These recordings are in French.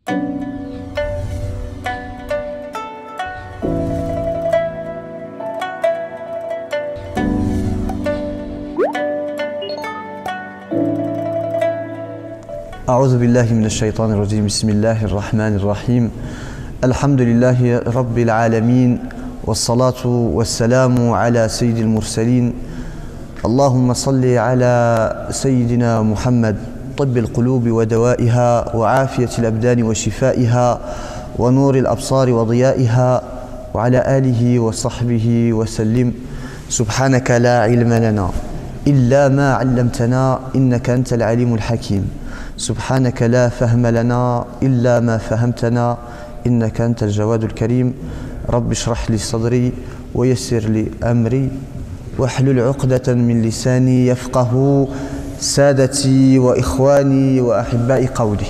أعوذ بالله من الشيطان الرجيم. بسم الله الرحمن الرحيم. الحمد لله رب العالمين، والصلاة والسلام على سيد المرسلين. اللهم صل على سيدنا محمد، طب القلوب ودوائها، وعافية الأبدان وشفائها، ونور الأبصار وضيائها، وعلى آله وصحبه وسلم. سبحانك لا علم لنا إلا ما علمتنا، إنك أنت العليم الحكيم. سبحانك لا فهم لنا إلا ما فهمتنا، إنك أنت الجواد الكريم. رب اشرح لي صدري ويسر لي أمري واحلل عقدة من لساني يفقه سادتي وإخواني وأحبائي قولي.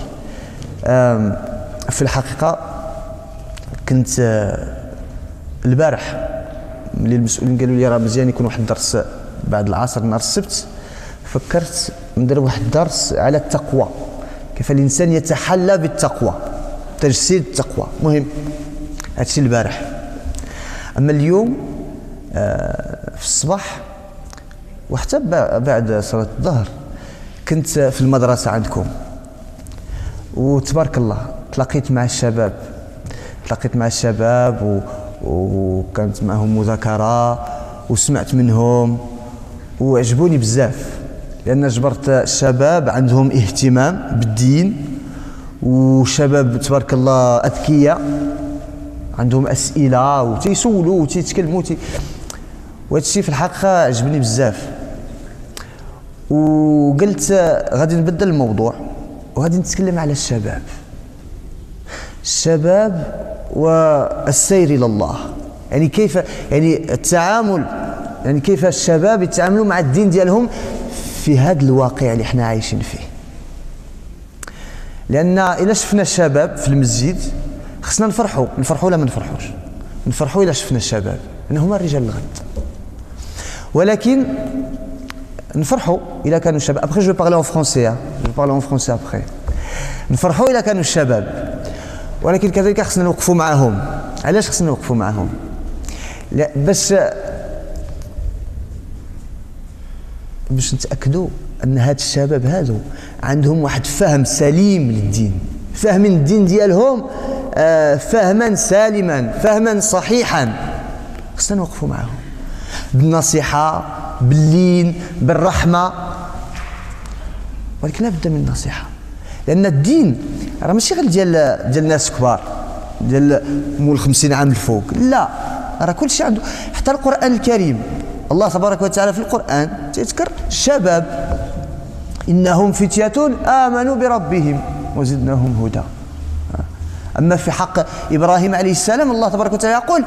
في الحقيقة كنت البارح اللي المسؤولين قالوا لي راه مزيان يكون واحد الدرس بعد العصر نهار السبت، فكرت ندير واحد الدرس على التقوى، كيف الإنسان يتحلى بالتقوى، تجسيد التقوى. مهم هادشي البارح. أما اليوم في الصباح وحتى بعد صلاة الظهر كنت في المدرسة عندكم، وتبارك الله تلاقيت مع الشباب وكانت معهم مذاكرة وسمعت منهم وعجبوني بزاف، لأن جبرت الشباب عندهم اهتمام بالدين، وشباب تبارك الله أذكياء عندهم أسئلة وتيسولوا وتيتكلموا وهذا الشيء في الحقيقة عجبني بزاف. وقلت غادي نبدل الموضوع وغادي نتكلم على الشباب والسير إلى الله، يعني كيف التعامل، يعني كيف الشباب يتعاملوا مع الدين ديالهم في هذا الواقع اللي احنا عايشين فيه. لأن إلا شفنا الشباب في المسجد خصنا نفرحوا ولا ما نفرحوش؟ نفرحوا إلا شفنا الشباب، لأن هما رجال الغد. ولكن نفرحوا إلا كانوا الشباب. Après je vais parler en français. Après. نفرحوا إلا كانوا الشباب، ولكن كذلك خصنا نوقفوا معهم. علاش خصنا نوقفوا معهم؟ لا باش نتأكدوا أن هاد الشباب هادو عندهم واحد فهم سليم للدين، فهم الدين ديالهم فهما سالما، فهما صحيحا. خصنا نوقفوا معهم بالنصيحة، باللين، بالرحمة، ولكن لا بد من النصيحة، لأن الدين راه ماشي غير ديال ناس كبار، ديال مول 50 عام الفوق، لا، راه كل شيء عنده. حتى القرآن الكريم الله تبارك وتعالى في القرآن تذكر الشباب، إنهم فتية آمنوا بربهم وزدناهم هدى. أما في حق إبراهيم عليه السلام الله تبارك وتعالى يقول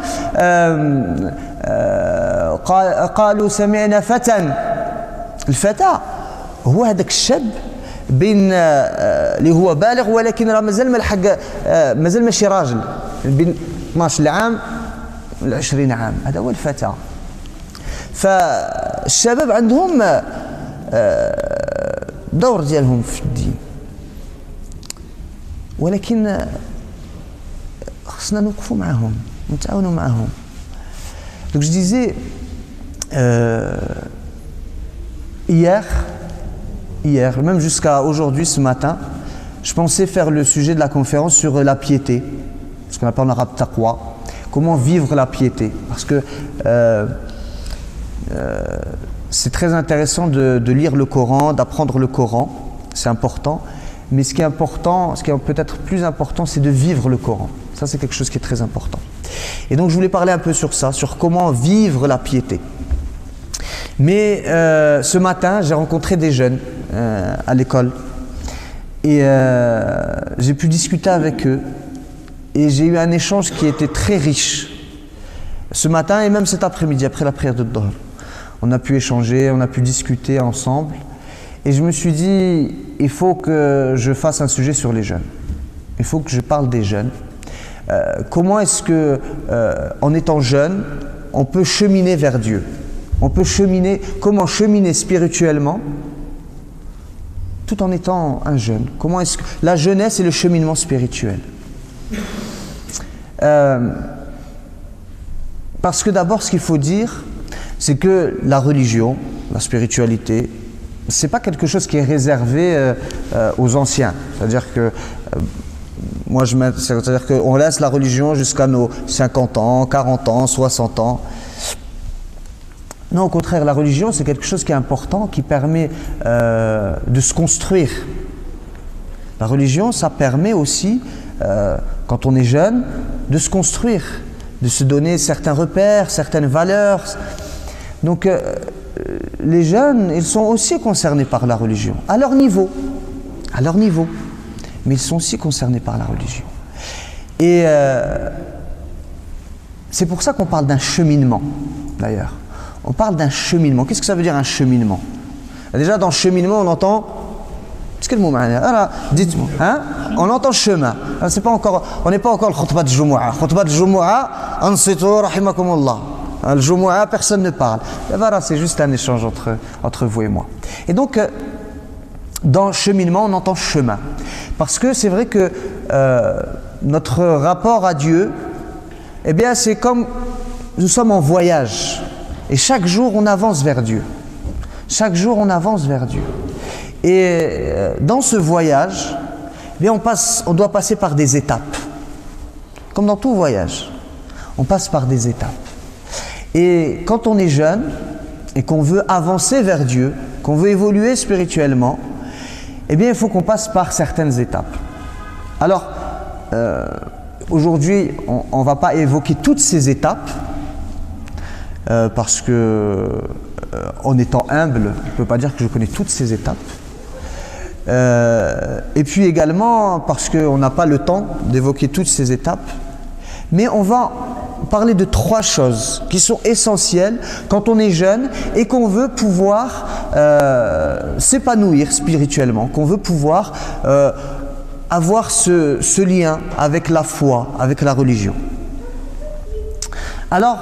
قالوا سمعنا فتى. الفتى هو هذاك الشاب بين اللي هو بالغ ولكن راه مازال ما لحق، مازال ماشي راجل، بين 12 عام ل 20 عام، هذا هو الفتى. فالشباب عندهم دور ديالهم في الدين، ولكن خصنا نوقفوا معهم ونتعاونوا معهم. Donc je disais hier, même jusqu'à aujourd'hui, ce matin, je pensais faire le sujet de la conférence sur la piété, ce qu'on appelle en arabe taqwa, comment vivre la piété, parce que c'est très intéressant de lire le Coran, d'apprendre le Coran, c'est important, mais ce qui est peut-être plus important, c'est de vivre le Coran. Ça, c'est quelque chose qui est très important. Et donc, je voulais parler un peu sur ça, sur comment vivre la piété. Mais ce matin, j'ai rencontré des jeunes à l'école et j'ai pu discuter avec eux et j'ai eu un échange qui était très riche ce matin et même cet après-midi, après la prière de Dhuhr. On a pu échanger, on a pu discuter ensemble et je me suis dit, il faut que je fasse un sujet sur les jeunes. Il faut que je parle des jeunes. Comment est-ce que, en étant jeune, on peut cheminer vers Dieu? On peut cheminer, comment cheminer spirituellement tout en étant un jeune. Comment est-ce que la jeunesse et le cheminement spirituel? Parce que d'abord, ce qu'il faut dire, c'est que la religion, la spiritualité, c'est pas quelque chose qui est réservé aux anciens. C'est-à-dire que c'est-à-dire qu'on laisse la religion jusqu'à nos 50 ans, 40 ans, 60 ans. Non, au contraire, la religion, c'est quelque chose qui est important, qui permet de se construire. La religion, ça permet aussi, quand on est jeune, de se construire, de se donner certains repères, certaines valeurs. Donc, les jeunes, ils sont aussi concernés par la religion, à leur niveau. À leur niveau. Mais ils sont aussi concernés par la religion. Et c'est pour ça qu'on parle d'un cheminement, d'ailleurs. On parle d'un cheminement. Qu'est-ce que ça veut dire un cheminement? Déjà, dans cheminement, on entend... Qu'est-ce que le mot? Alors, dites-moi. Hein? On entend chemin. C'est pas encore, on n'est pas encore le khutbah de Jumu'ah. Khutbah de Jumu'ah, ansitu rahimakumullah. Le Jumu'ah, personne ne parle. Et voilà, c'est juste un échange entre vous et moi. Et donc, dans cheminement, on entend chemin. Parce que c'est vrai que notre rapport à Dieu, eh bien, c'est comme nous sommes en voyage. Et chaque jour, on avance vers Dieu. Chaque jour, on avance vers Dieu. Et dans ce voyage, eh bien, on doit passer par des étapes. Comme dans tout voyage, on passe par des étapes. Et quand on est jeune et qu'on veut avancer vers Dieu, qu'on veut évoluer spirituellement, eh bien, il faut qu'on passe par certaines étapes. Alors, aujourd'hui, on ne va pas évoquer toutes ces étapes, parce que, en étant humble, je ne peux pas dire que je connais toutes ces étapes. Et puis également, parce qu'on n'a pas le temps d'évoquer toutes ces étapes, mais on va parler de 3 choses qui sont essentielles quand on est jeune et qu'on veut pouvoir s'épanouir spirituellement, qu'on veut pouvoir avoir ce lien avec la foi, avec la religion. Alors,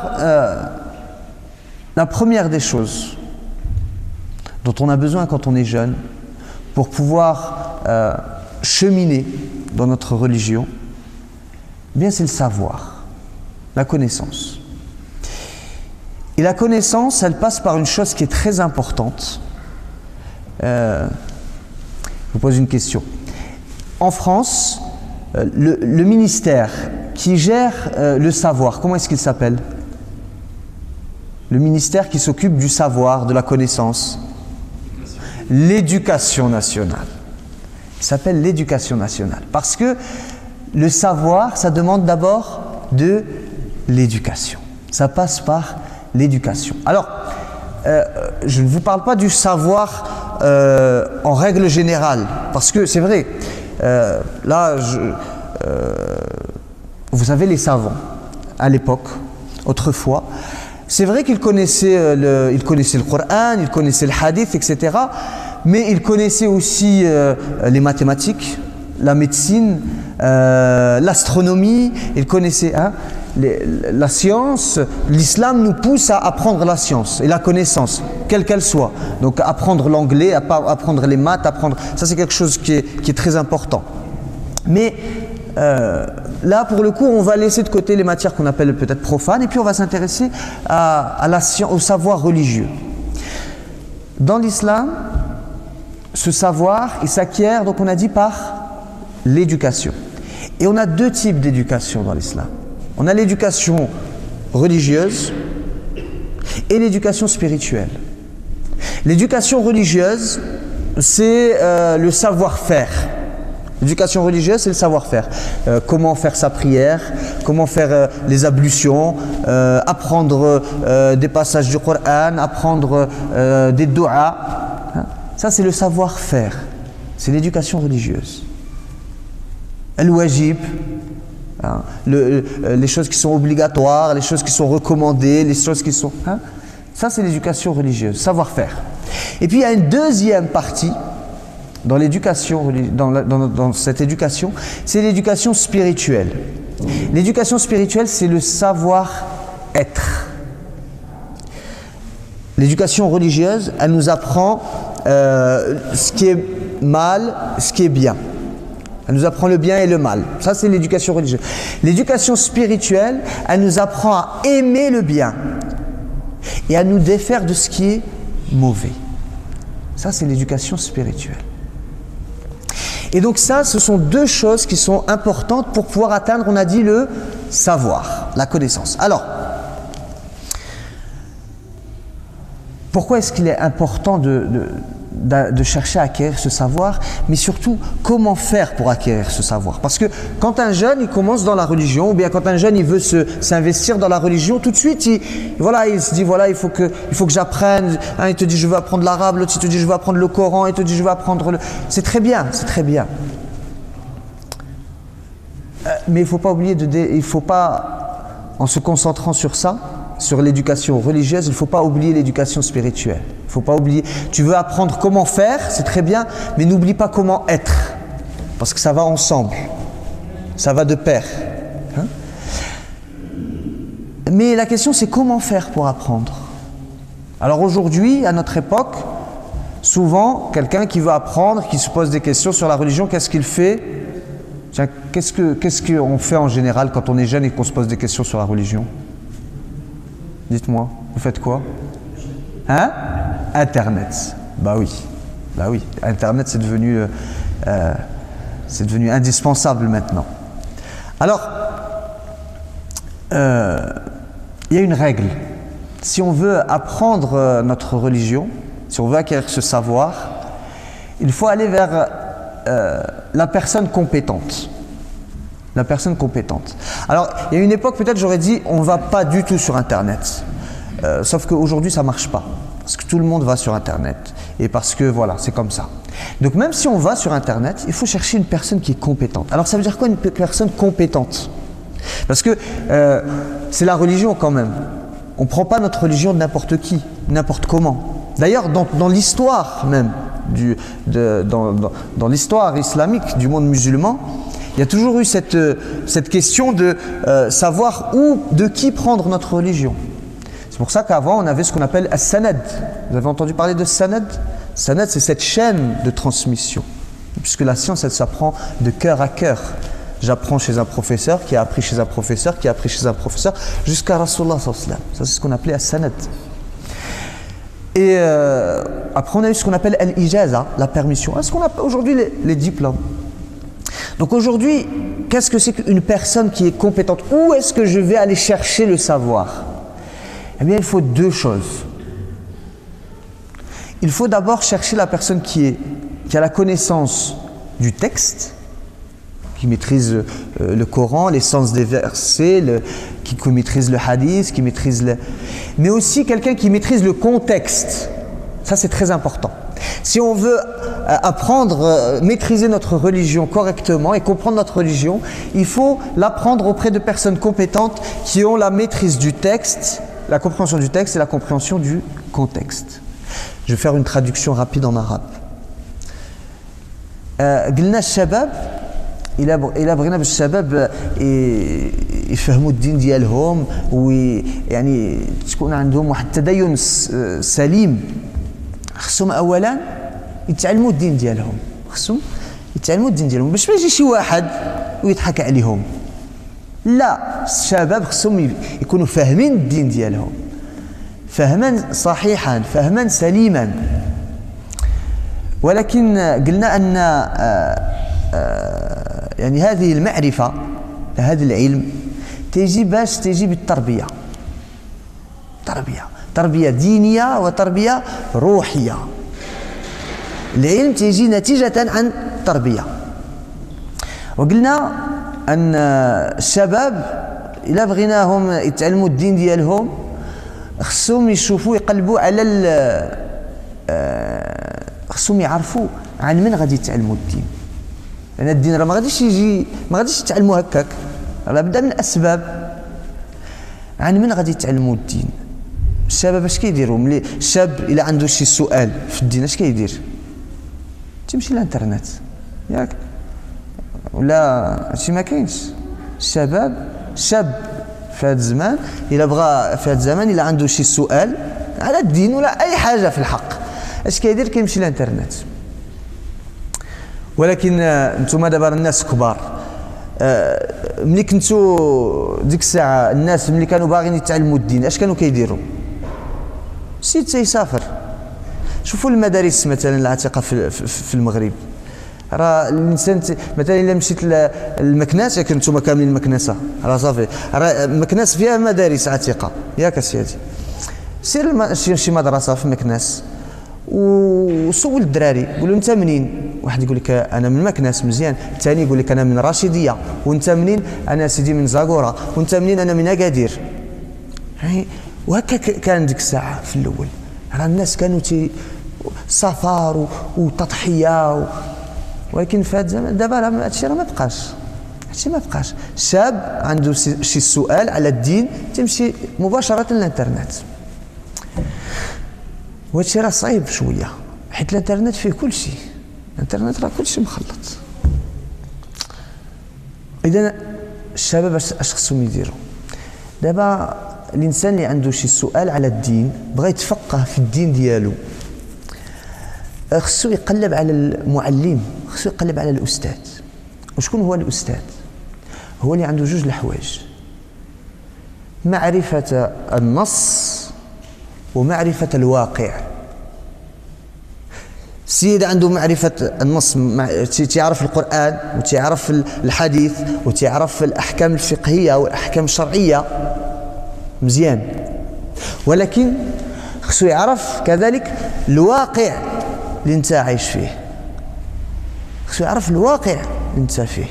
la première des choses dont on a besoin quand on est jeune pour pouvoir cheminer dans notre religion, eh bien c'est le savoir, la connaissance. Et la connaissance, elle passe par une chose qui est très importante. Je vous pose une question. En France, le ministère qui gère le savoir, comment est-ce qu'il s'appelle? Le ministère qui s'occupe du savoir, de la connaissance. L'éducation nationale. Il s'appelle l'éducation nationale. Parce que le savoir, ça demande d'abord de l'éducation. Ça passe par l'éducation. Alors, je ne vous parle pas du savoir en règle générale. Parce que c'est vrai, là, vous avez les savants, à l'époque, autrefois, c'est vrai qu'ils connaissaient le Coran, ils connaissaient le hadith, etc. Mais ils connaissaient aussi les mathématiques, la médecine, l'astronomie, ils connaissaient la science. L'islam nous pousse à apprendre la science et la connaissance, quelle qu'elle soit. Donc apprendre l'anglais, apprendre les maths, ça c'est quelque chose qui est très important. Mais là, pour le coup, on va laisser de côté les matières qu'on appelle peut-être profanes et puis on va s'intéresser à la science, au savoir religieux. Dans l'islam, ce savoir, il s'acquiert, donc on a dit, par l'éducation. Et on a 2 types d'éducation dans l'islam. On a l'éducation religieuse et l'éducation spirituelle. L'éducation religieuse, c'est le savoir-faire. L'éducation religieuse, c'est le savoir-faire. Comment faire sa prière, comment faire les ablutions, apprendre des passages du Coran, apprendre des doigts. Ça, c'est le savoir-faire. C'est l'éducation religieuse. Al-wajib, les choses qui sont obligatoires, les choses qui sont recommandées, les choses qui sont... ça, c'est l'éducation religieuse, savoir-faire. Et puis, il y a une deuxième partie dans l'éducation, dans cette éducation, c'est l'éducation spirituelle. L'éducation spirituelle, c'est le savoir-être. L'éducation religieuse, elle nous apprend ce qui est mal, ce qui est bien. Elle nous apprend le bien et le mal. Ça, c'est l'éducation religieuse. L'éducation spirituelle, elle nous apprend à aimer le bien et à nous défaire de ce qui est mauvais. Ça, c'est l'éducation spirituelle. Et donc ça, ce sont deux choses qui sont importantes pour pouvoir atteindre, on a dit, le savoir, la connaissance. Alors, pourquoi est-ce qu'il est important de chercher à acquérir ce savoir, mais surtout, comment faire pour acquérir ce savoir? Parce que quand un jeune, il commence dans la religion, ou bien quand un jeune, il veut s'investir dans la religion, tout de suite, il se dit, voilà, il faut que j'apprenne. Un, il te dit, je veux apprendre l'arabe, l'autre, il te dit, je veux apprendre le Coran, il te dit, je veux apprendre le... C'est très bien, c'est très bien. Mais il ne faut pas oublier, il ne faut pas, en se concentrant sur ça, sur l'éducation religieuse, il ne faut pas oublier l'éducation spirituelle. Il ne faut pas oublier, tu veux apprendre comment faire, c'est très bien, mais n'oublie pas comment être. Parce que ça va ensemble. Ça va de pair. Hein? Mais la question, c'est comment faire pour apprendre. Alors aujourd'hui, à notre époque, souvent, quelqu'un qui veut apprendre, qui se pose des questions sur la religion, qu'est-ce qu'il fait? Tiens, qu'est-ce qu'on fait en général quand on est jeune et qu'on se pose des questions sur la religion? Dites-moi, vous faites quoi? Hein? Internet. Bah oui. Internet, c'est devenu indispensable maintenant. Alors, il y a une règle. Si on veut apprendre notre religion, si on veut acquérir ce savoir, il faut aller vers la personne compétente. La personne compétente. Alors, il y a une époque, peut-être j'aurais dit, on ne va pas du tout sur Internet. Sauf qu'aujourd'hui, ça ne marche pas. Parce que tout le monde va sur Internet. Et parce que, voilà, c'est comme ça. Donc, même si on va sur Internet, il faut chercher une personne qui est compétente. Alors, ça veut dire quoi une personne compétente? Parce que c'est la religion quand même. On ne prend pas notre religion de n'importe qui, n'importe comment. D'ailleurs, dans l'histoire même, dans l'histoire islamique du monde musulman, il y a toujours eu cette question de savoir de qui prendre notre religion. C'est pour ça qu'avant, on avait ce qu'on appelle as-sanad. Vous avez entendu parler de sanad? Sanad, c'est cette chaîne de transmission. Puisque la science, elle s'apprend de cœur à cœur. J'apprends chez un professeur, qui a appris chez un professeur, qui a appris chez un professeur, jusqu'à Rasulullah sallallahu alayhi wa sallam. Ça, c'est ce qu'on appelait as-sanad. Et après, on a eu ce qu'on appelle al-ijaza, la permission. Ce qu'on appelle aujourd'hui les diplômes. Donc aujourd'hui, qu'est-ce que c'est qu'une personne qui est compétente? Où est-ce que je vais aller chercher le savoir? Eh bien, il faut deux choses. Il faut d'abord chercher la personne qui a la connaissance du texte, qui maîtrise le Coran, les sens des versets, qui maîtrise le hadith, qui maîtrise mais aussi quelqu'un qui maîtrise le contexte. Ça, c'est très important. Si on veut apprendre, maîtriser notre religion correctement et comprendre notre religion, il faut l'apprendre auprès de personnes compétentes qui ont la maîtrise du texte, la compréhension du texte et la compréhension du contexte. Je vais faire une traduction rapide en arabe. قلنا الشباب إلا بغينا باش الشباب يفهموا الدين ديالهم ويعني تكون عندهم واحد التدين سليم، خصهم اولا يتعلموا الدين ديالهم. خصهم يتعلموا الدين ديالهم باش ما يجي شي واحد ويضحك عليهم. لا، الشباب خصهم يكونوا فاهمين الدين ديالهم فهما صحيحا، فهما سليما. ولكن قلنا ان يعني هذه المعرفة، هذا العلم تيجي بالتربية. تربية دينية وتربية روحية. العلم تيجي نتيجة عن التربية. وقلنا أن الشباب إلا بغيناهم يتعلموا الدين ديالهم خصهم يشوفوا يقلبوا على خصهم يعرفوا عن من غادي يتعلموا الدين. لأن الدين راه ما غاديش يتعلموا هكاك، راه بدا من أسباب. عن من غادي يتعلموا الدين؟ الشباب اش كيديروا ملي الشاب إلا عنده شي سؤال في الدين اش كيدير؟ تيمشي للانترنت ياك، ولا هادشي ما كاينش. شاب في هذا الزمان إلا بغى في هذا الزمان إلا عنده شي سؤال على الدين ولا أي حاجة في الحق، اش كيدير؟ كيمشي للانترنت. ولكن نتوما دابا الناس كبار ملي كنتو ديك الساعه الناس ملي كانوا باغيين يتعلموا الدين اش كانوا كيديروا؟ السيد تيسافر. شوفوا المدارس مثلا العتيقه في المغرب، راه الانسان مثلا الا مشيت للمكناس، ياك نتوما كاملين المكنسه راه صافي، راه مكناس فيها مدارس عتيقه ياك اسيدي. سير شي مدرسه في مكناس وسول الدراري قول له انت منين؟ واحد يقول لك انا من مكناس، مزيان. الثاني يقول لك انا من رشيديه. وانت منين؟ انا سيدي من زاكوره. وانت منين؟ انا من اكادير. وهكا كان ديك الساعه في الاول، راه الناس كانوا سفر وتضحيه ولكن في هذا الزمان دابا راه هادشي راه ما بقاش. هادشي ما بقاش. شاب عنده شي سؤال على الدين تمشي مباشره للانترنت. وهادشي راه صعيب شويه حيت الانترنت فيه كل شيء. الانترنت راه كل شيء مخلط. اذا الشباب اش خصهم يديروا؟ دابا الانسان اللي عنده شي سؤال على الدين، بغى يتفقه في الدين ديالو، خصو يقلب على المعلم، خصو يقلب على الاستاذ. وشكون هو الاستاذ؟ هو اللي عنده جوج الحوايج: معرفه النص ومعرفه الواقع. السيد عنده معرفة النص، تيعرف القرآن وتيعرف الحديث وتيعرف الأحكام الفقهية والأحكام الشرعية مزيان، ولكن خصو يعرف كذلك الواقع اللي انت عايش فيه. خصو يعرف الواقع اللي انت فيه.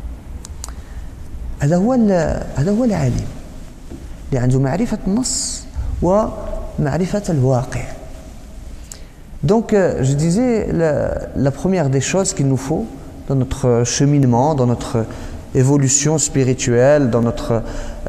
هذا هو العالم اللي عنده معرفة النص ومعرفة الواقع. Donc, je disais, la première des choses qu'il nous faut dans notre cheminement, dans notre évolution spirituelle, dans notre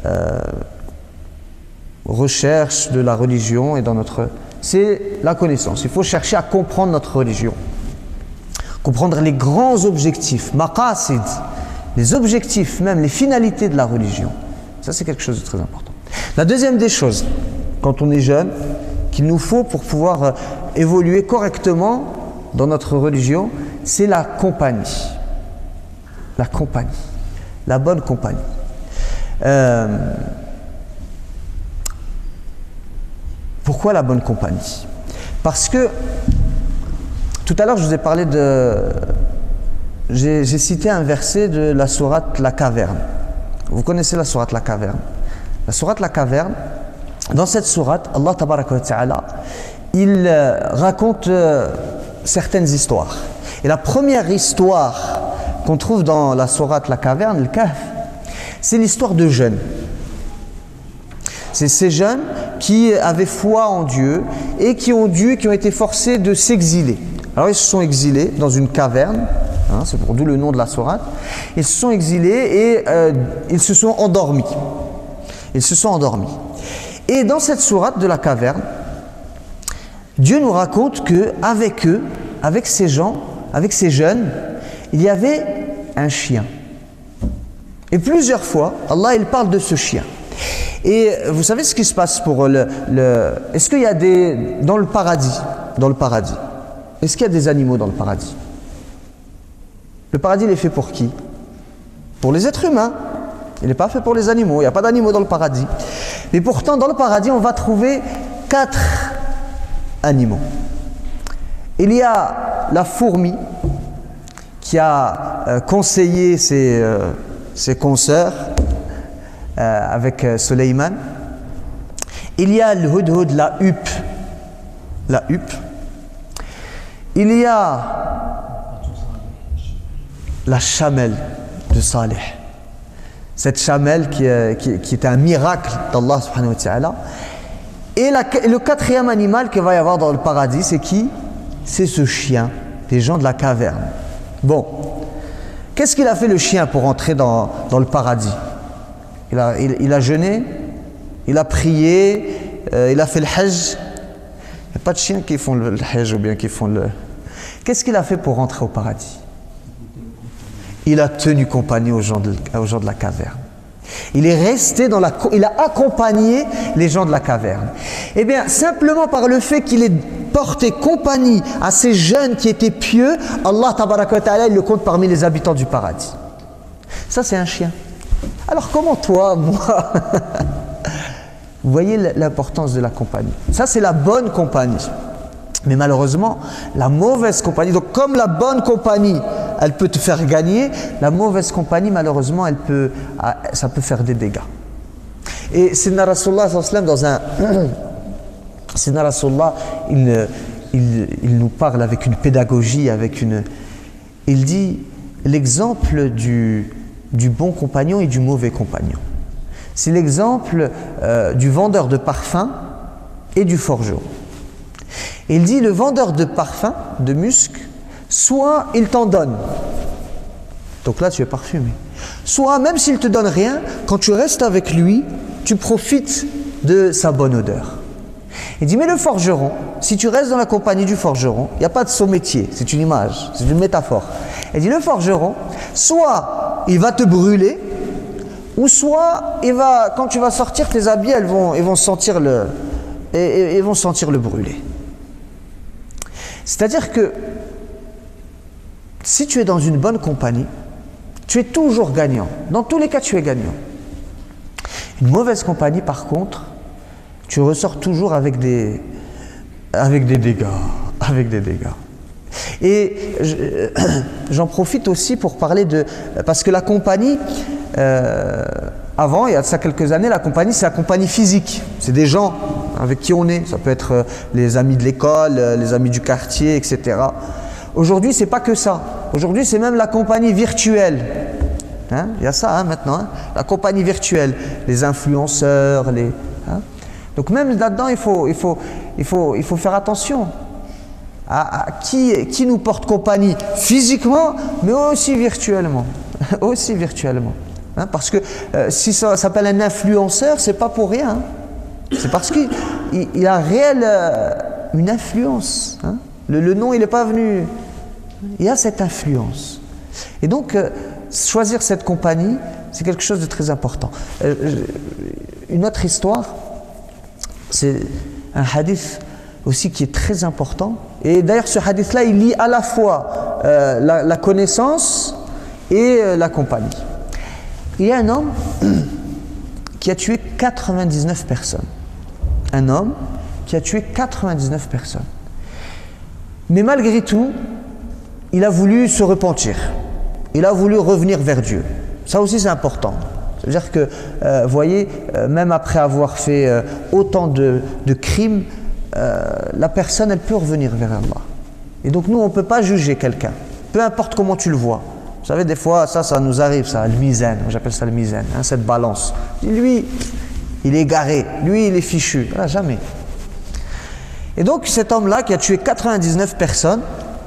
recherche de la religion et dans notre... c'est la connaissance. Il faut chercher à comprendre notre religion. Comprendre les grands objectifs, maqasid, les objectifs, même les finalités de la religion. Ça, c'est quelque chose de très important. La deuxième des choses, quand on est jeune, qu'il nous faut pour pouvoir évoluer correctement dans notre religion, c'est la compagnie. La compagnie. La bonne compagnie. Pourquoi la bonne compagnie? Parce que tout à l'heure je vous ai parlé de... J'ai cité un verset de la sourate La Caverne. Vous connaissez la sourate La Caverne? La sourate La Caverne, dans cette sourate, Allah Tabaraka wa Ta'ala, il raconte certaines histoires. Et la première histoire qu'on trouve dans la sourate La Caverne, le Kahf, c'est l'histoire de jeunes. C'est ces jeunes qui avaient foi en Dieu et qui ont été forcés de s'exiler. Alors ils se sont exilés dans une caverne, hein, c'est pour d'où le nom de la sourate. Ils se sont exilés et ils se sont endormis. Ils se sont endormis. Et dans cette sourate de la caverne, Dieu nous raconte que avec eux, avec ces gens, avec ces jeunes, il y avait un chien. Et plusieurs fois, Allah il parle de ce chien. Et vous savez ce qui se passe pour est-ce qu'il y a dans le paradis, est-ce qu'il y a des animaux dans le paradis? Le paradis il est fait pour qui? Pour les êtres humains. Il n'est pas fait pour les animaux, il n'y a pas d'animaux dans le paradis. Mais pourtant, dans le paradis, on va trouver 4 animaux. Il y a la fourmi qui a conseillé ses consoeurs avec Sulayman. Il y a le hudhud, la huppe. Il y a la chamelle de Salih. Cette chamelle qui est un miracle d'Allah subhanahu wa ta'ala. Et le 4e animal qu'il va y avoir dans le paradis, c'est qui? C'est ce chien, des gens de la caverne. Bon, qu'est-ce qu'il a fait le chien pour entrer dans le paradis? Il a jeûné, il a prié, il a fait le hajj. Il n'y a pas de chiens qui font le hajj ou bien qui font le... Qu'est-ce qu'il a fait pour rentrer au paradis? Il a tenu compagnie aux gens de la caverne. Il est resté il a accompagné les gens de la caverne. Eh bien, simplement par le fait qu'il ait portait compagnie à ces jeunes qui étaient pieux, Allah tabaraka wa ta'ala, il le compte parmi les habitants du paradis. Ça, c'est un chien. Alors comment toi, moi vous voyez l'importance de la compagnie. Ça, c'est la bonne compagnie. Mais malheureusement, la mauvaise compagnie, donc comme la bonne compagnie, elle peut te faire gagner, la mauvaise compagnie, malheureusement, ça peut faire des dégâts. Et Sayyidina Rasulullah dans un... Sayyidina Rasulullah, il nous parle avec une pédagogie, il dit l'exemple du bon compagnon et du mauvais compagnon. C'est l'exemple du vendeur de parfum et du forgeron. Il dit le vendeur de parfum, de musc, soit il t'en donne, donc là tu es parfumé, soit même s'il te donne rien, quand tu restes avec lui, tu profites de sa bonne odeur. Il dit mais le forgeron, si tu restes dans la compagnie du forgeron, il n'y a pas de son métier, c'est une image, c'est une métaphore. Il dit le forgeron, soit il va te brûler, ou soit quand tu vas sortir, tes habits ils vont sentir le brûler. C'est-à-dire que si tu es dans une bonne compagnie, tu es toujours gagnant. Dans tous les cas, tu es gagnant. Une mauvaise compagnie, par contre, tu ressors toujours avec des dégâts. Et j'en profite aussi pour parler parce que la compagnie, avant, il y a de ça quelques années, la compagnie, c'est la compagnie physique. C'est des gens avec qui on est. Ça peut être les amis de l'école, les amis du quartier, etc. Aujourd'hui, c'est pas que ça. Aujourd'hui, c'est même la compagnie virtuelle. Hein? Il y a ça maintenant, hein? La compagnie virtuelle, les influenceurs, donc même là-dedans, il faut faire attention à qui nous porte compagnie physiquement, mais aussi virtuellement. Aussi virtuellement. Hein? Parce que si ça s'appelle un influenceur, c'est pas pour rien. Hein? C'est parce qu'il a une influence. Hein? Le nom, il n'est pas venu. Il y a cette influence. Et donc, choisir cette compagnie, c'est quelque chose de très important. Une autre histoire, c'est un hadith aussi qui est très important. Et d'ailleurs, ce hadith-là, il lie à la fois la connaissance et la compagnie. Il y a un homme qui a tué 99 personnes. Un homme qui a tué 99 personnes. Mais malgré tout, il a voulu se repentir. Il a voulu revenir vers Dieu. Ça aussi, c'est important. C'est-à-dire que, vous voyez, même après avoir fait autant de crimes, la personne, elle peut revenir vers Allah. Et donc, nous, on ne peut pas juger quelqu'un. Peu importe comment tu le vois. Vous savez, des fois, ça nous arrive, ça, le mizan. J'appelle ça le mizan, hein, cette balance. Lui, il est garé. Lui, il est fichu. Voilà, jamais. Et donc, cet homme-là, qui a tué 99 personnes,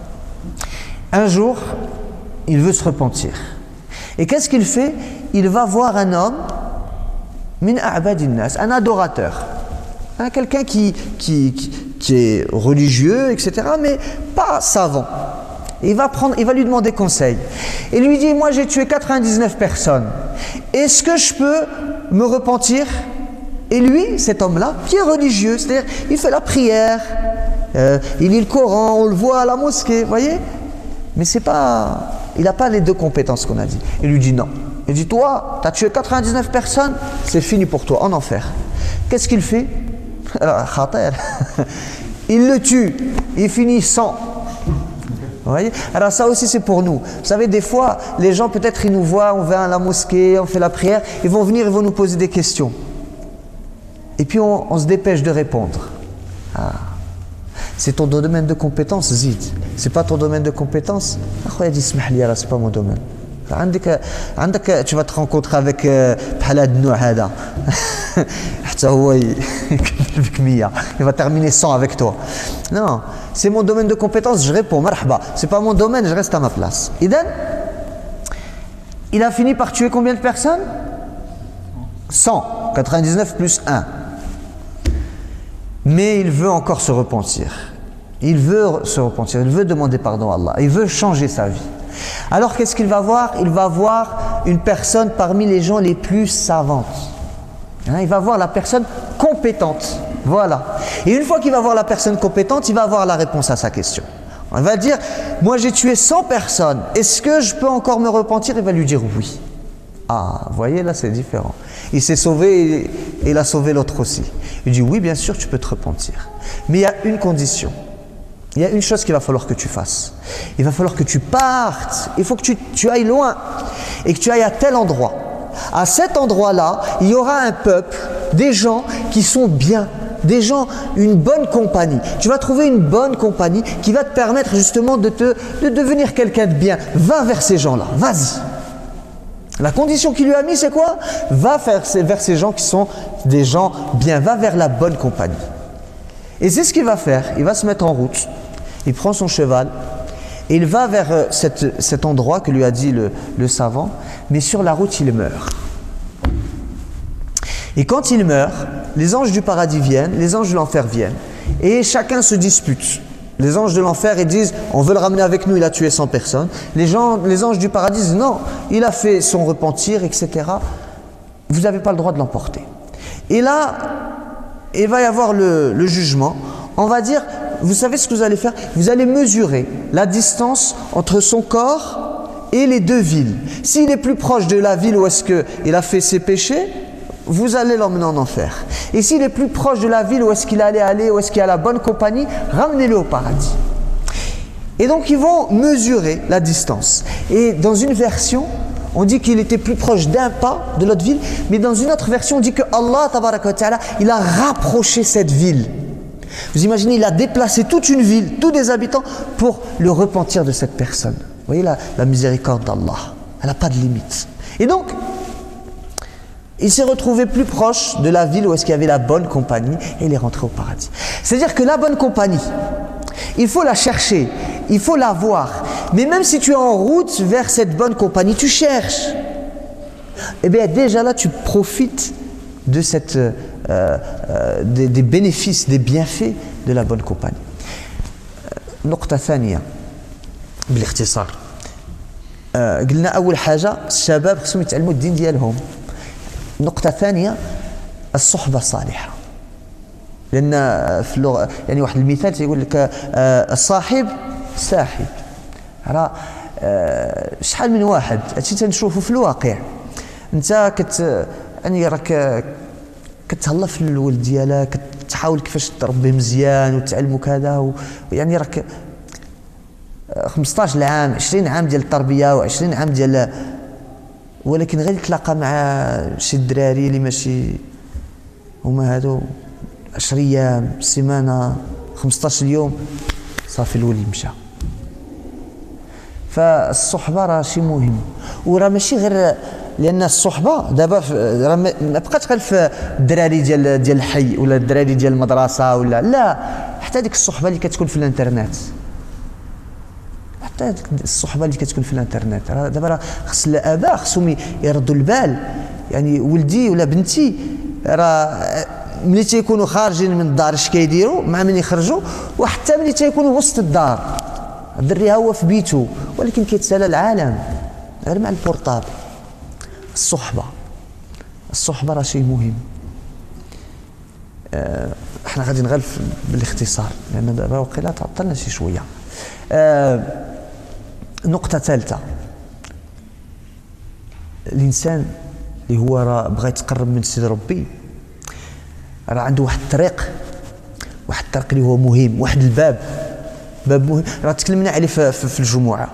un jour, il veut se repentir. Et qu'est-ce qu'il fait? Il va voir un homme, min a'badin nas, un adorateur, hein, quelqu'un qui est religieux, etc., mais pas savant. Et il va lui demander conseil. Et lui dit, moi j'ai tué 99 personnes. Est-ce que je peux me repentir? Et lui, cet homme-là, qui est religieux, c'est-à-dire, il fait la prière, il lit le Coran, on le voit à la mosquée, vous voyez? Mais il n'a pas les deux compétences qu'on a dit. Il lui dit non. Il dit, toi, tu as tué 99 personnes, c'est fini pour toi, en enfer. Qu'est-ce qu'il fait? Il le tue, il finit 100. Vous voyez? Alors ça aussi c'est pour nous. Vous savez, des fois, les gens peut-être ils nous voient, on va à la mosquée, on fait la prière, ils vont venir, ils vont nous poser des questions. Et puis on se dépêche de répondre. Ah. C'est ton domaine de compétence, Zid. C'est pas ton domaine de compétence. C'est pas mon domaine. Tu vas te rencontrer avec il va terminer 100 avec toi. Non, c'est mon domaine de compétence, je réponds marhaba. C'est pas mon domaine, je reste à ma place. Idan, il a fini par tuer combien de personnes? 100, 99 plus 1. Mais il veut encore se repentir. Il veut se repentir, il veut demander pardon à Allah, il veut changer sa vie. Alors qu'est-ce qu'il va voir? Il va voir une personne parmi les gens les plus savantes. Hein, il va voir la personne compétente. Voilà. Et une fois qu'il va voir la personne compétente, il va avoir la réponse à sa question. On va dire, moi j'ai tué 100 personnes, est-ce que je peux encore me repentir? Il va lui dire oui. Ah, vous voyez, là c'est différent. Il s'est sauvé et il a sauvé l'autre aussi. Il dit oui, bien sûr, tu peux te repentir. Mais il y a une condition. Il y a une chose qu'il va falloir que tu fasses. Il va falloir que tu partes. Il faut que tu ailles loin et que tu ailles à tel endroit. À cet endroit-là, il y aura un peuple, des gens qui sont bien, des gens, une bonne compagnie. Tu vas trouver une bonne compagnie qui va te permettre justement de devenir quelqu'un de bien. Va vers ces gens-là, vas-y. La condition qu'il lui a mis, c'est quoi? Va vers ces gens qui sont des gens bien, va vers la bonne compagnie. Et c'est ce qu'il va faire, il va se mettre en route, il prend son cheval, et il va vers cet endroit que lui a dit le savant, mais sur la route il meurt. Et quand il meurt, les anges du paradis viennent, les anges de l'enfer viennent, et chacun se dispute. Les anges de l'enfer ils disent on veut le ramener avec nous, il a tué 100 personnes. Les anges du paradis disent non, il a fait son repentir, etc. Vous n'avez pas le droit de l'emporter. Et là, il va y avoir le jugement. On va dire, vous savez ce que vous allez faire? Vous allez mesurer la distance entre son corps et les deux villes. S'il est plus proche de la ville où est-ce qu'il a fait ses péchés, vous allez l'emmener en enfer. Et s'il est plus proche de la ville où est-ce qu'il allait aller, où est-ce qu'il y a la bonne compagnie, ramenez-le au paradis. Et donc ils vont mesurer la distance. Et dans une version, on dit qu'il était plus proche d'un pas de l'autre ville, mais dans une autre version, on dit que Allah, tabaraka wa ta'ala, il a rapproché cette ville. Vous imaginez, il a déplacé toute une ville, tous des habitants, pour le repentir de cette personne. Vous voyez la miséricorde d'Allah, elle n'a pas de limite. Et donc, il s'est retrouvé plus proche de la ville où est-ce qu'il y avait la bonne compagnie et il est rentré au paradis. C'est-à-dire que la bonne compagnie, il faut la chercher, il faut la voir. Mais même si tu es en route vers cette bonne compagnie, tu cherches. Eh bien déjà là, tu profites de des bénéfices, des bienfaits de la bonne compagnie. نقطة ثانية بالاختصار. قلنا أول حاجة الشباب خصهم يتعلموا الدين ديالهم. النقطة الثانية الصحبة الصالحة. لأن في اللغة يعني واحد المثال تيقول لك الصاحب ساحب. راه شحال من واحد هادشي تنشوفو في الواقع. أنت يعني راك كتهلا في الولد ديالك، كتحاول كيفاش تربيه مزيان وتعلمو كذا يعني راك 15 عام 20 عام ديال التربية و20 عام ديال، ولكن غير تلاقى مع شي دراري اللي ماشي هما هادو 10 ايام سيمانه 15 يوم صافي الولد مشى. فالصحبه راه شي مهم، وراه ماشي غير لان الصحبه دابا راه ما بقاتش غير في الدراري ديال الحي ولا الدراري ديال المدرسه ولا لا، حتى ديك الصحبه اللي كتكون في الانترنت، حتى الصحبه اللي كتكون في الانترنت. دابا راه خص الاباء خصهم يردوا البال، يعني ولدي ولا بنتي راه ملي تيكونوا خارجين من الدار اش كيديروا مع من يخرجوا، وحتى ملي تيكونوا وسط الدار الدري هو في بيته ولكن كيتسالى العالم غير مع البورطابل. الصحبه راه شيء مهم. احنا غادي نغلف بالاختصار لان دابا وقيلا تعطلنا شي شويه. نقطة ثالثة، الإنسان اللي هو راه بغى يتقرب من سيد ربي راه عنده واحد الطريق اللي هو مهم، واحد الباب مهم، راه تكلمنا عليه في الجمعة.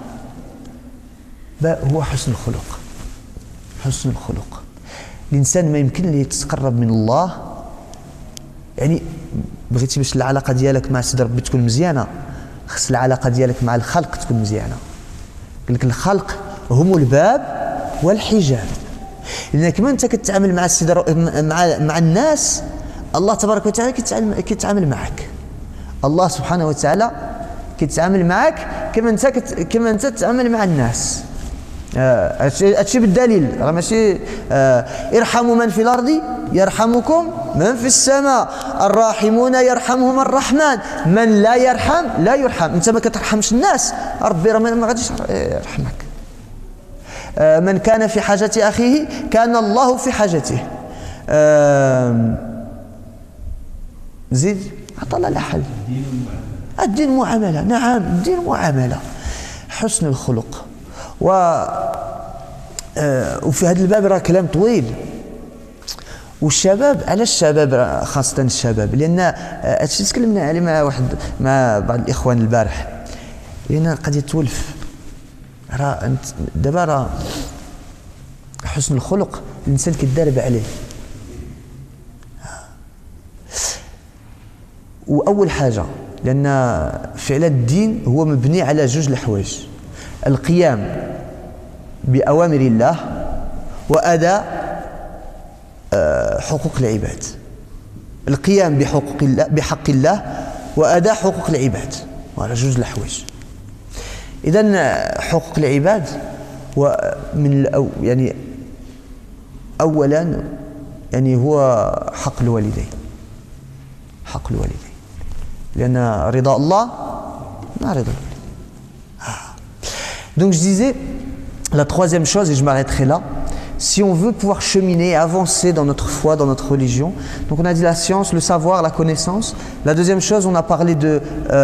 هو حسن الخلق. حسن الخلق. الإنسان ما يمكن ليه يتقرب من الله، يعني بغيتي باش العلاقة ديالك مع سيد ربي تكون مزيانة، خص العلاقة ديالك مع الخلق تكون مزيانة. قال لك الخلق هم الباب والحجاب. لأن كما أنت كتعامل مع مع الناس، الله تبارك وتعالى كيتعامل معك. الله سبحانه وتعالى كيتعامل معك كما أنت تتعامل مع الناس. هادشي بالدليل، راه ماشي ارحموا من في الأرض يرحمكم من في السماء، الراحمون يرحمهم الرحمن، من لا يرحم لا يرحم. انت ما كترحمش الناس، ربي راه ما غاديش يرحمك. من كان في حاجة أخيه كان الله في حاجته. زيد عطى الله الحل. الدين معاملة، نعم الدين معاملة، حسن الخلق. وفي هذا الباب راه كلام طويل. والشباب، علاش الشباب خاصة الشباب؟ لأن هادشي تكلمنا عليه مع بعض الإخوان البارح، لأن قضية تولف. راه أنت دابا راه حسن الخلق الإنسان كيدارب عليه. وأول حاجة، لأن فعلا الدين هو مبني على جوج الحوايج: القيام بأوامر الله وأداء حقوق العباد. القيام بحق الله وأداء حقوق العباد، وعلى جوج الحوايج. إذن حقوق العباد يعني أولا يعني هو حق الوالدين، حق الوالدين، لأن رضا الله مع رضا الوالدين. Donc je disais, la troisième chose, et je m'arrêterai là, si on veut pouvoir cheminer, avancer dans notre foi, dans notre religion, donc on a dit la science, le savoir, la connaissance. La deuxième chose, on a parlé de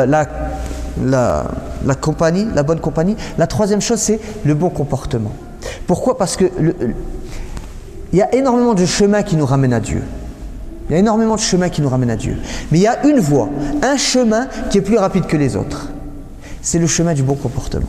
la compagnie, la bonne compagnie. La troisième chose, c'est le bon comportement. Pourquoi? Parce que il y a énormément de chemins qui nous ramènent à Dieu. Il y a énormément de chemins qui nous ramènent à Dieu. Mais il y a une voie, un chemin qui est plus rapide que les autres. C'est le chemin du bon comportement.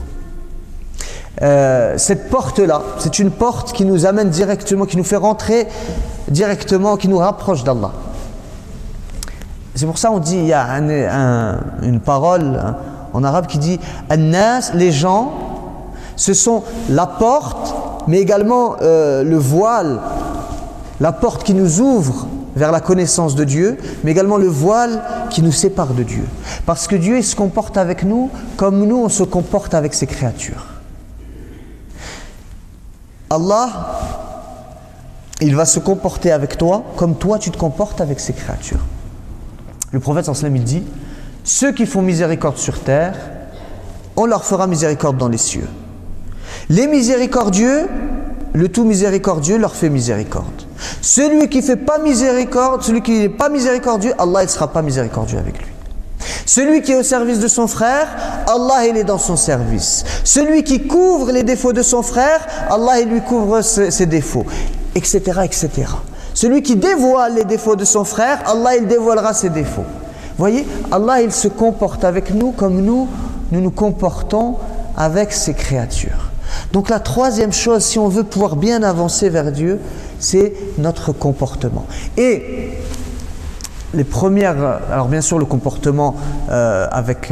Cette porte-là, c'est une porte qui nous amène directement, qui nous fait rentrer directement, qui nous rapproche d'Allah. C'est pour ça qu'on dit, il y a une parole en arabe qui dit « An-nas », les gens, ce sont la porte, mais également le voile, la porte qui nous ouvre vers la connaissance de Dieu, mais également le voile qui nous sépare de Dieu. Parce que Dieu, il se comporte avec nous comme nous, on se comporte avec ses créatures. Allah, il va se comporter avec toi comme toi tu te comportes avec ses créatures. Le prophète sallallahu alayhi wa sallam, il dit: ceux qui font miséricorde sur terre, on leur fera miséricorde dans les cieux. Les miséricordieux, le tout miséricordieux leur fait miséricorde. Celui qui fait pas miséricorde, celui qui n'est pas miséricordieux, Allah ne sera pas miséricordieux avec lui. Celui qui est au service de son frère, Allah il est dans son service. Celui qui couvre les défauts de son frère, Allah il lui couvre ses défauts, etc., etc. Celui qui dévoile les défauts de son frère, Allah il dévoilera ses défauts. Vous voyez, Allah il se comporte avec nous comme nous nous comportons avec ses créatures. Donc la troisième chose, si on veut pouvoir bien avancer vers Dieu, c'est notre comportement. Et les premières, alors bien sûr le comportement avec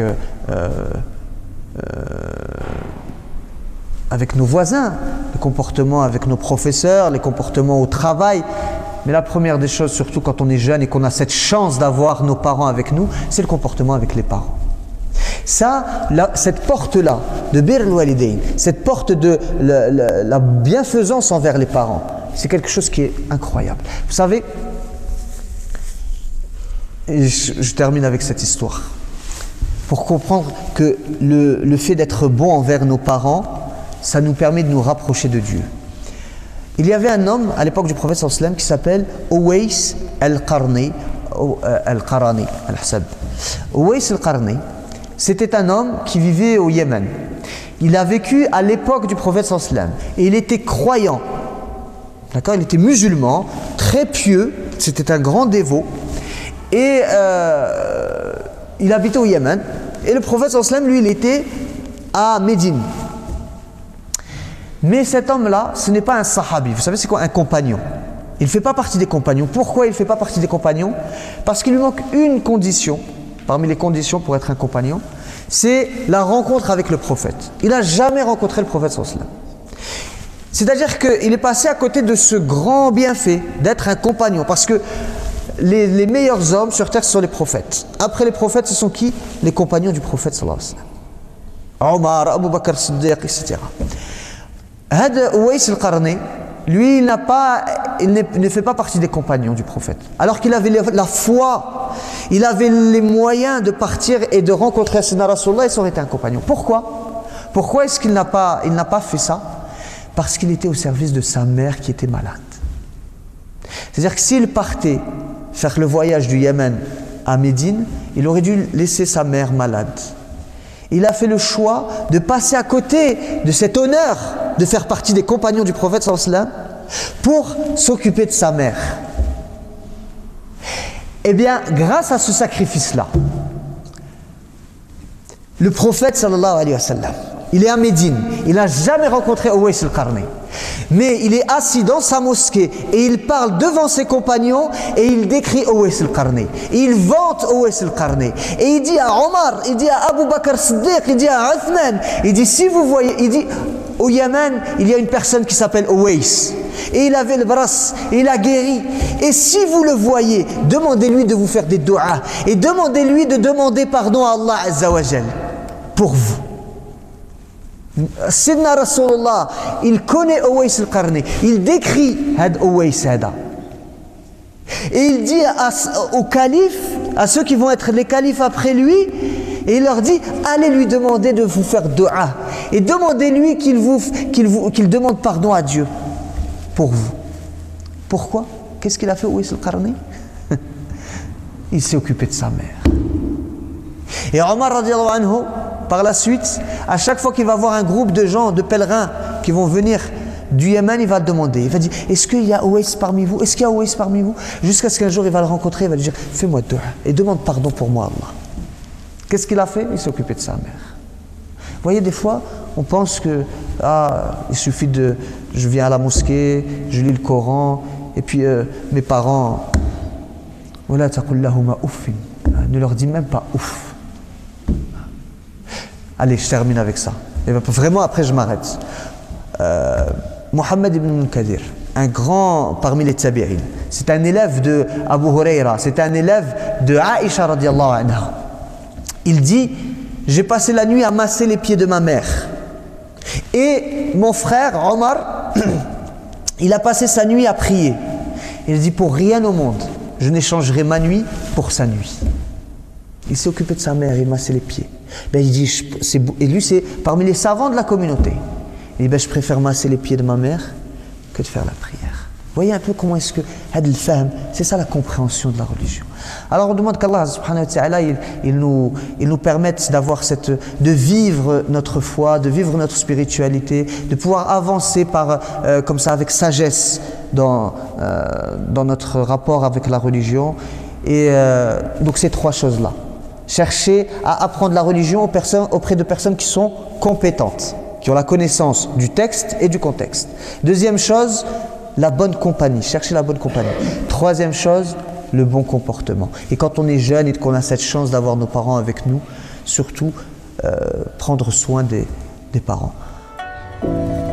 nos voisins, le comportement avec nos professeurs, les comportements au travail. Mais la première des choses, surtout quand on est jeune et qu'on a cette chance d'avoir nos parents avec nous, c'est le comportement avec les parents. Ça, cette porte-là de Bir al-Walidain, cette porte de la bienfaisance envers les parents, c'est quelque chose qui est incroyable. Vous savez, et je termine avec cette histoire, pour comprendre que le fait d'être bon envers nos parents, ça nous permet de nous rapprocher de Dieu. Il y avait un homme à l'époque du prophète sallallahu alayhi wa sallam qui s'appelle Uwais al-Qarni, al-Hasab. Uwais al-Qarni, c'était un homme qui vivait au Yémen. Il a vécu à l'époque du prophète sallallahu alayhi wa sallam et il était croyant. D'accord, il était musulman, très pieux, c'était un grand dévot. Et il habitait au Yémen. Et le prophète sallallahu alayhi wa sallam, lui, il était à Médine. Mais cet homme-là, ce n'est pas un sahabi. Vous savez c'est quoi un compagnon? Il ne fait pas partie des compagnons. Pourquoi il ne fait pas partie des compagnons? Parce qu'il lui manque une condition, parmi les conditions pour être un compagnon, c'est la rencontre avec le prophète. Il n'a jamais rencontré le prophète sallallahu alayhi wa sallam. C'est-à-dire qu'il est passé à côté de ce grand bienfait d'être un compagnon. Parce que les meilleurs hommes sur terre, ce sont les prophètes. Après les prophètes, ce sont qui? Les compagnons du prophète sallallahu alayhi wa sallam. Omar, Abu Bakr, Siddiq, etc. Uwais al-Qarni, lui, il ne fait pas partie des compagnons du prophète. Alors qu'il avait la foi, il avait les moyens de partir et de rencontrer Sayyidina Rasulullah, il aurait été un compagnon. Pourquoi? Pourquoi est-ce qu'il n'a pas fait ça? Parce qu'il était au service de sa mère qui était malade. C'est-à-dire que s'il partait faire le voyage du Yémen à Médine, il aurait dû laisser sa mère malade. Il a fait le choix de passer à côté de cet honneur de faire partie des compagnons du prophète sallallahu alayhi wa sallam pour s'occuper de sa mère. Eh bien, grâce à ce sacrifice-là, le prophète sallallahu alayhi wa sallam, il est à Médine, il n'a jamais rencontré Uwais al-Qarni. Mais il est assis dans sa mosquée et il parle devant ses compagnons et il décrit Uwais al-Qarni. Il vante Uwais al-Qarni. Et il dit à Omar, il dit à Abu Bakr Siddiq, il dit à Uthman, il dit si vous voyez, il dit au Yémen, il y a une personne qui s'appelle Uwais. Et il avait le bras, et il a guéri. Et si vous le voyez, demandez-lui de vous faire des doigts. Et demandez-lui de demander pardon à Allah Azza wa Jal pour vous. Sidna Rasulullah, il connaît Uwais al-Qarni, il décrit Had Uwais Hada. Et il dit au calife, à ceux qui vont être les califes après lui, et il leur dit, allez lui demander de vous faire dua. Et demandez-lui qu'il demande pardon à Dieu pour vous. Pourquoi? Qu'est-ce qu'il a fait Uwais al-Qarni? Il s'est occupé de sa mère. Et Omar radiallahu anhu, par la suite, à chaque fois qu'il va voir un groupe de gens, de pèlerins qui vont venir du Yémen, il va le demander. Il va dire, est-ce qu'il y a Uwais parmi vous? Est-ce qu'il y a Uwais parmi vous? Jusqu'à ce qu'un jour il va le rencontrer, il va lui dire, fais-moi dua et demande pardon pour moi, Allah. Qu'est-ce qu'il a fait? Il s'est occupé de sa mère. Vous voyez, des fois, on pense que il suffit de... Je viens à la mosquée, je lis le Coran, et puis mes parents... وَلَا تَقُلْ لَهُمَا أُفٍّ. Ne leur dis même pas ouf. Allez, je termine avec ça. Et vraiment, après, je m'arrête. Mohammed ibn Munkadir, un grand parmi les tabi'in. C'est un élève de Abu Huraira, c'est un élève de Aïcha radiallahu anha. Il dit, j'ai passé la nuit à masser les pieds de ma mère. Et mon frère, Omar, il a passé sa nuit à prier. Il dit, pour rien au monde, je n'échangerai ma nuit pour sa nuit. Il s'est occupé de sa mère, il massait les pieds. Ben, il dit, et lui, c'est parmi les savants de la communauté. Il dit, ben, je préfère masser les pieds de ma mère que de faire la prière. Vous voyez un peu comment est-ce que c'est ça la compréhension de la religion. Alors on demande qu'Allah subhanahu wa ta'ala il nous permette d'avoir de vivre notre foi, de vivre notre spiritualité, de pouvoir avancer comme ça avec sagesse dans notre rapport avec la religion. Et donc ces trois choses-là. Chercher à apprendre la religion auprès de personnes qui sont compétentes, qui ont la connaissance du texte et du contexte. Deuxième chose, la bonne compagnie, chercher la bonne compagnie. Troisième chose, le bon comportement. Et quand on est jeune et qu'on a cette chance d'avoir nos parents avec nous, surtout prendre soin des parents.